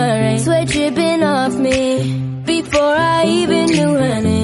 my rain, sweat dripping off me before I even knew her name.